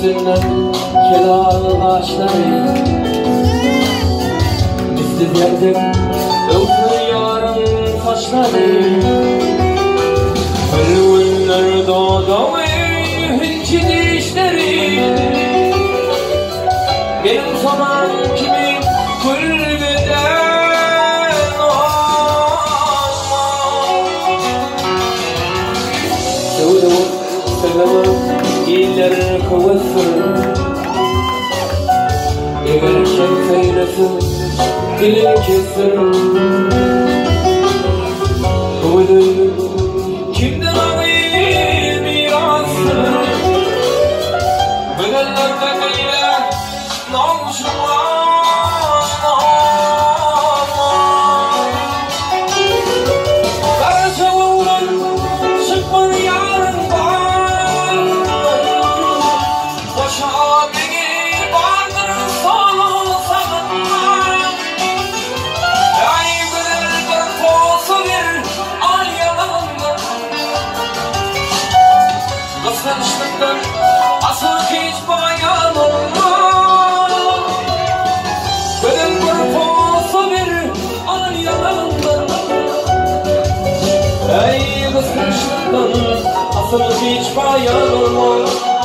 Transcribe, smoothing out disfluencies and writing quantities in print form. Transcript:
üstünden kelal ağaçları misli verdim öpür yarın saçları Hülvünler doğdu hinci dişleri benim zaman kimi kulübeden İller kuvvetsin Eğer şefeylesin Dili kesin Kuvvetin kimden alayım mirasını Bedellerden eyle Namusum var Karşı vuran Çıkmadı yarın Kıskançlıktan asıl hiç bayan olmaz Benim bir posa bir an yanımda Ey kıskançlıktan asıl hiç bayan olmaz